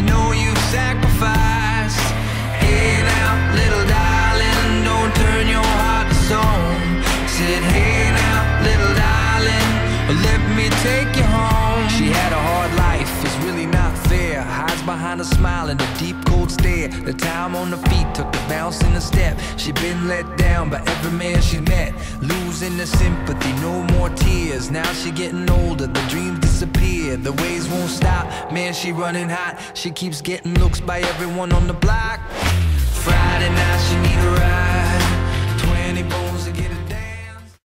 know you've sacrificed. Hey now, little darling, don't turn your heart to stone. Said, hey now, little darling, let me take you home. She had a hard life, it's really not fair. Hides behind a smile and a deep cold stare. The time on the feet took the bounce in the step. She been let down by every man she met. Losing the sympathy, no more tears. Now she getting older, the dreams disappear. The waves won't stop, man, she running hot. She keeps getting looks by everyone on the block. Friday night, she need a ride.